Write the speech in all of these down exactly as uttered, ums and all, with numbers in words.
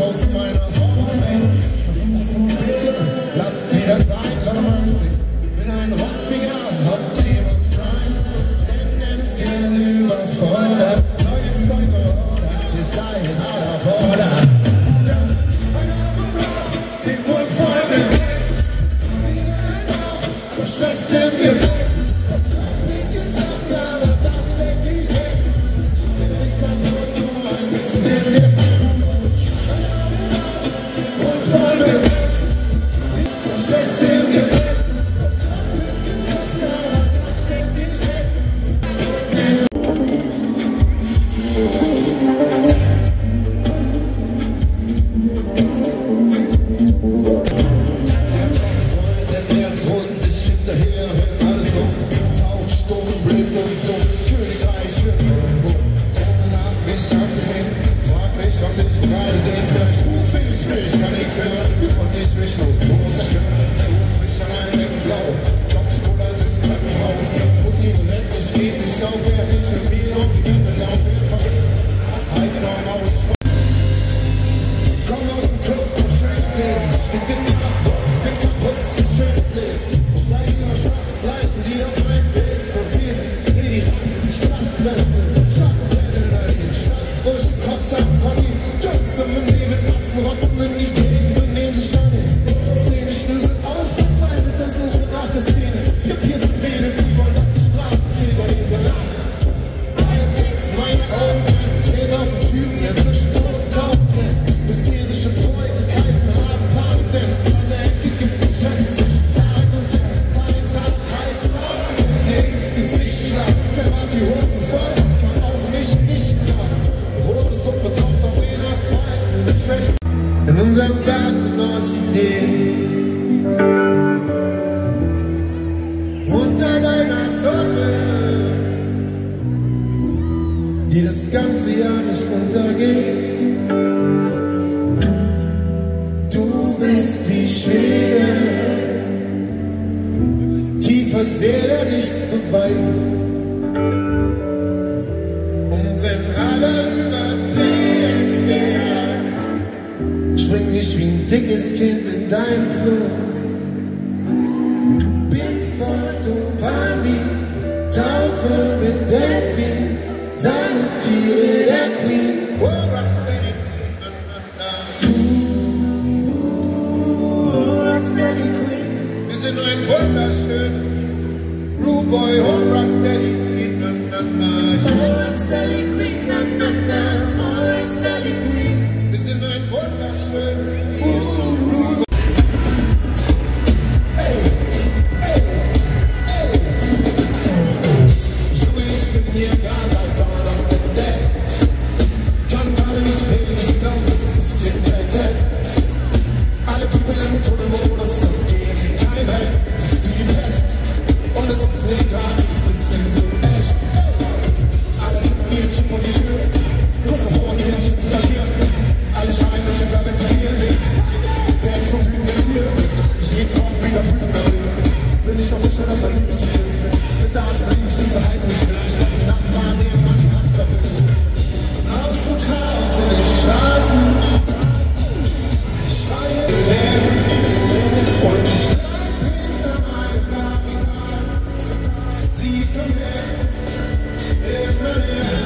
aus meiner Horror-Welt. Lass sie das sein, Lord Mercy. Bin ein rostiger Optimus Prime, tendenziell überfordert. Neues Zeug verordert, Design out of order. Die Wohlfreunde, was das denn gibt. In unserem Garten Orchideen, unter deiner Sonne, die das ganze Jahr nicht untergeht. Du bist wie Schwede, tiefer Seele nichts beweisen. Und wenn alle überdrehen, spring ich wie ein dickes Kind in deinen Flur. Bin voll Dopamin, tauche mit Delphin, salutiere der Queen. Oh, Rocksteady, na, na, na. Oh, Rocksteady Queen. Wir sind ein wunderschönes Rude Boy, oh, Rocksteady, na, na, na. Oh, Rocksteady Queen, na, na, na. Oh, Rocksteady Queen. Wir sind ein wunderschönes Rude. Hey, hey, hey. So, ich bin hier gar nicht dauernd auf der Deck. Kann gerade nicht reden, ich glaube, das ist hier kein Test. Alle Pupillen im Tunnelmodus und geben kein Halt. Das ist wie Pest. Und es ist egal, wir sind so echt. Alle Mädchen vor die Tür, kurz davor, die Mädchen zu verlieren. Alle scheinen und überventilieren mich. Werden vom Bühnen hier. Jeden Morgen wieder prüfen will. Bin ich noch nicht schneller verliebt. Sit da, sing ich in Verhalten. Nachbarn, der Mann, die Hand verwischt. Draußen Chaos in den Straßen. Ich schreie Leben. Und ich bleibe hinter meinem Barrikaden. Sie kommen her. Immer näher.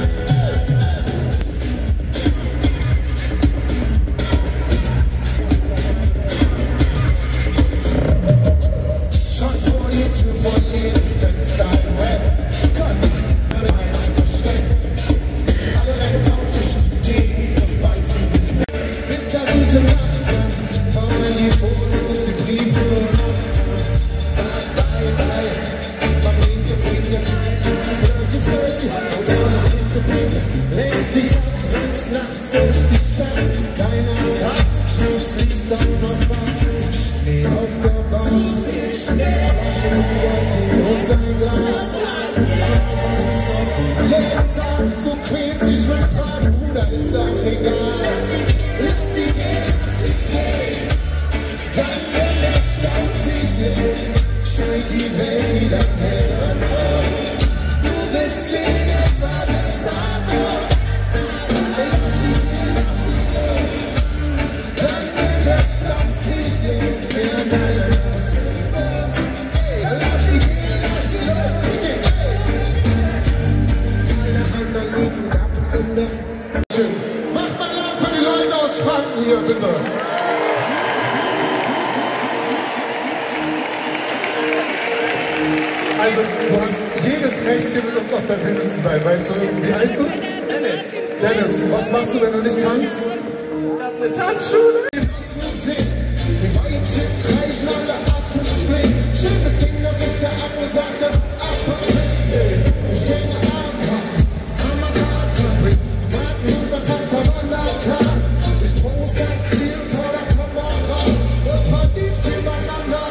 Du quälst dich mit Fragen, Bruder, ist auch egal. Lass sie gehen, lass sie gehen. Dein Licht auf sich lebt, scheint die Welt wieder heller. Du bist in der Vater, Schön. Macht mal laut für die Leute aus Franken hier, bitte. Also, du hast jedes Recht, hier mit uns auf der Bühne zu sein, weißt du? Wie heißt du? Dennis. Dennis, was machst du, wenn du nicht tanzt? Ich hab eine Tanzschule. Die Weibchen kreischen alle Affen springen. Schönes Ding, das ist der angesagte Affe. Ich hänge am Haken, am Haken, Garten unter Wasser, klar. Ich pose als Ziel vor der Kamera und verliebt übereinander.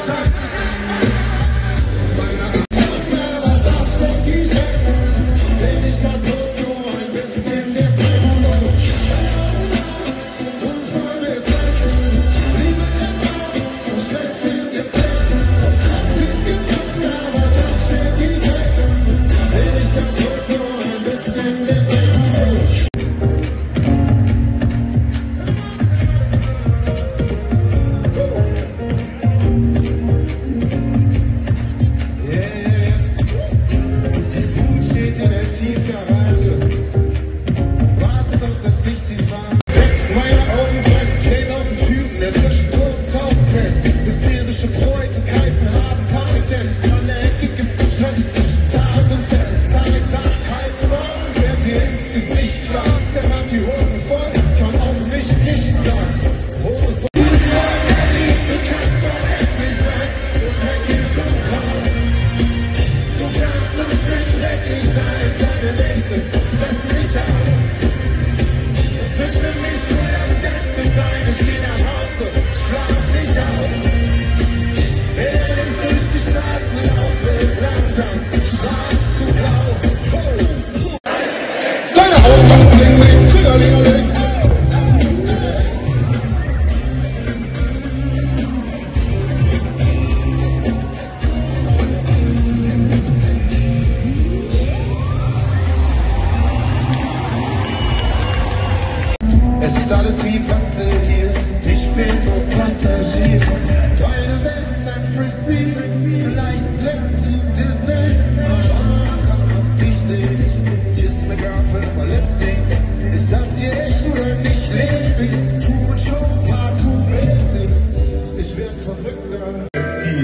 Es ist alles wie Watte hier, ich bin nur Passagier. Meine Welt ist ein Frisbee, vielleicht ein Trip zu Disney. Mama kann auch dich sehen, kiss me girl für mein Lip-Sync. Ist das hier echt oder nicht? Leb ich, tu und schon partout-mäßig. Ich werd verrückter als Ziel.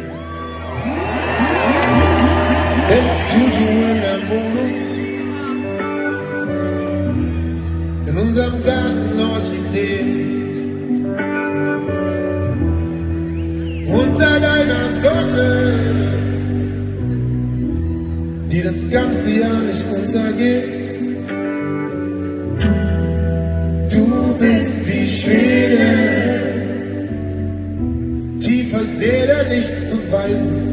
Es Juju in der Wohnung. In unserem Garten Orchideen, unter deiner Sonne, die das ganze Jahr nicht untergeht. Du bist wie Schwede, tiefer See, der nichts beweisen.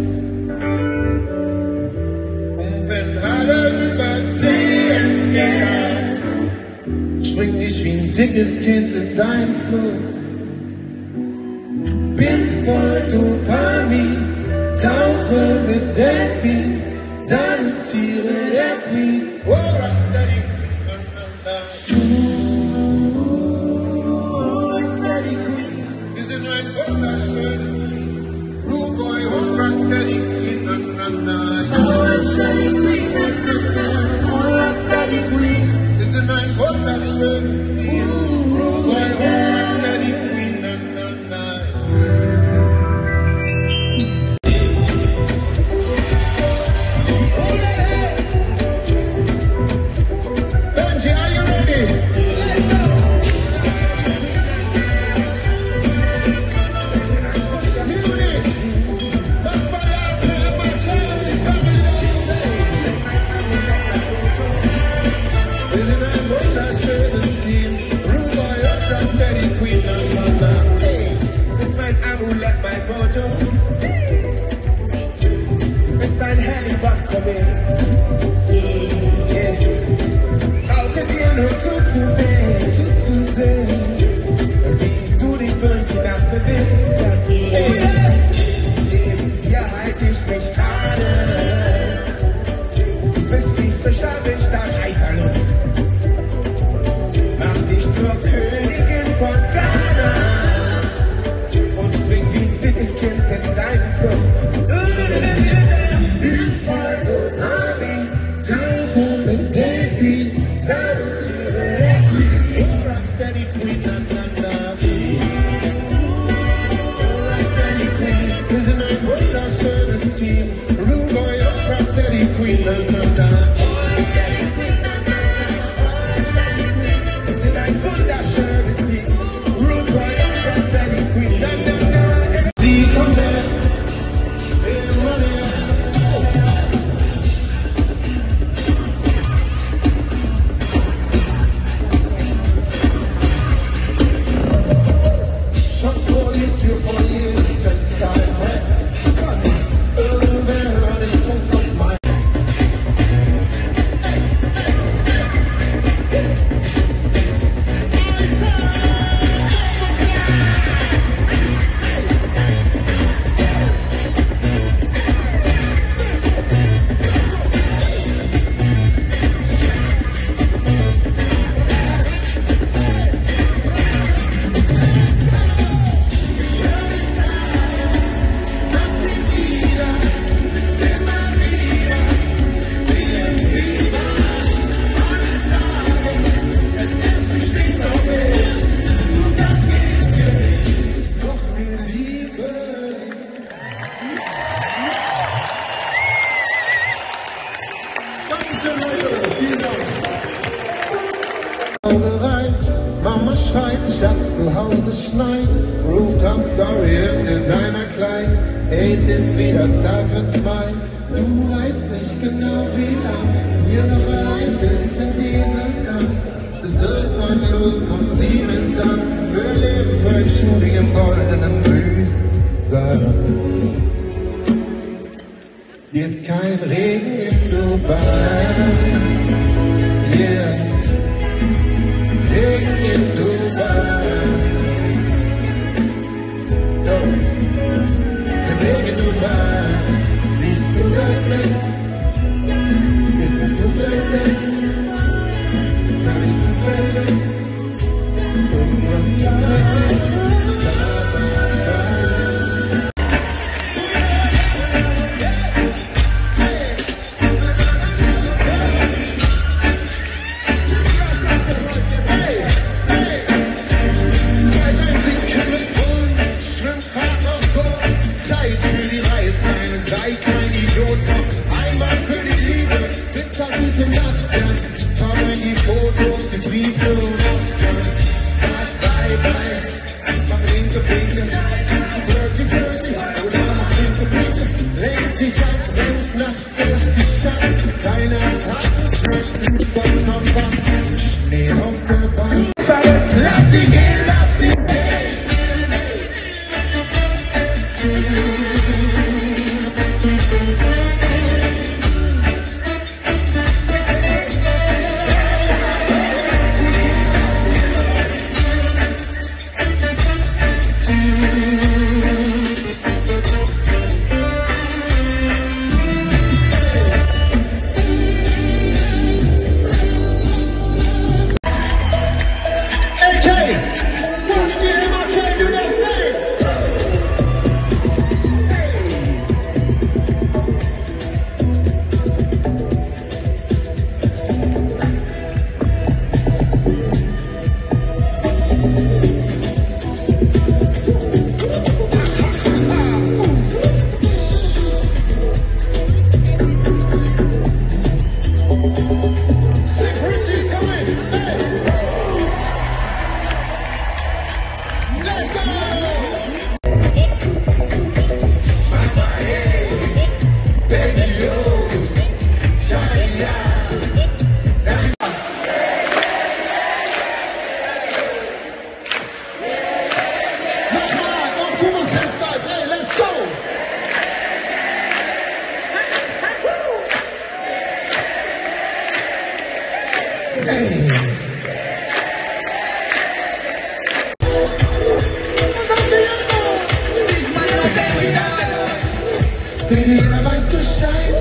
Und wenn alle übersehen, yeah, spring ich wie ein dickes Kind in deinen Flur. Bin voll Dopamin, tauche mit Delfin, salutiere der Queen. Oh, Rocksteady, na, na, na. Oh, Rocksteady Queen. Wir sind ein wunderschönes Rude Boy und Rocksteady Queen, na, na, na. Oh, Rocksteady Queen, na, na, na. Oh, Rocksteady Queen. Wir sind ein wunderschönes Team. Ruhe, Rocksteady Queen, na, na, na. Benji, are you ready? Munich, was war ja für my family, family don't say. Wir sind ein wunderschönes Team. Ruhe, Rocksteady Queen, na, na, na. Hey, Ist mein Amulett, mein Mojo. Ist mein Handybot, komm her. Yeah. Brauche dir nur zuzusehen, zuzusehen, wie du dich durch die Nacht bewegst. Hey. Neben dir halt ich mich gerade. Du bist wie frischer Wind, stark heißer Luft. Mach dich zur Königin von Ghana und spring wie ein dickes Kind in deinen Fluss. bin voll Dopamin, tauche mit Delfin, salutiere Bereit, Mama schreit, Schatz zu Hause schneit, Rooftop Story im Designerkleid, hey, es ist wieder Zeit für zwei. Du weißt nicht genau wie lang wir noch allein bis in diese Nacht. Es wird man los, um sieben ist dann, wir leben für ein Shooting im goldenen Wüstensaal. Gibt kein Regen in Dubai, yeah. Regen in Dubai, no. Im Regen in Dubai, siehst du das nicht? Ist es zufällig? Gar nicht zufällig? Irgendwas zufällig? Baby, jeder weiß Bescheid.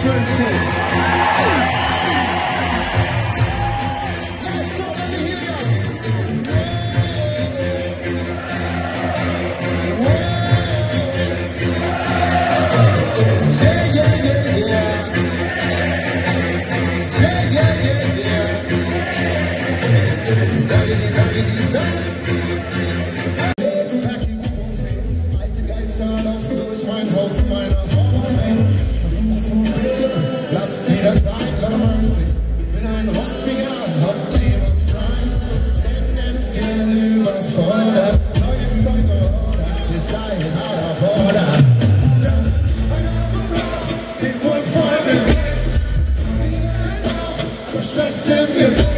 wünschen. Let's go, let me hear you. Yeah, yeah, yeah, yeah. Yeah, yeah, yeah, yeah. Sagidi, sagidi, sag. Alte Geister auf durch mein Haus, meine Home. Lass sie das sein, Lord Mercy. Bin ein rostiger Optimus Prime, tendenziell überfordert. Neues Zeug oder Design out of order. Den Mund voll mit Stress in mir.